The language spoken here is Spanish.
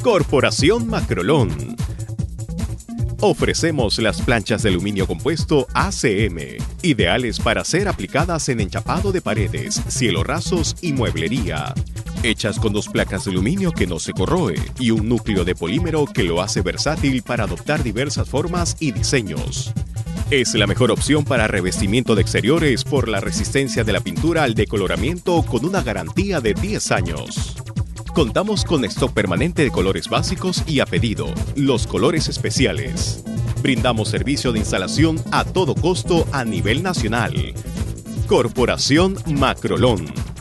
Corporación Macrolón. Ofrecemos las planchas de aluminio compuesto ACM, ideales para ser aplicadas en enchapado de paredes, cielos y mueblería. Hechas con 2 placas de aluminio que no se corroe y un núcleo de polímero que lo hace versátil para adoptar diversas formas y diseños. Es la mejor opción para revestimiento de exteriores por la resistencia de la pintura al decoloramiento con una garantía de 10 años. Contamos con stock permanente de colores básicos y a pedido, los colores especiales. Brindamos servicio de instalación a todo costo a nivel nacional. Corporación Macrolón.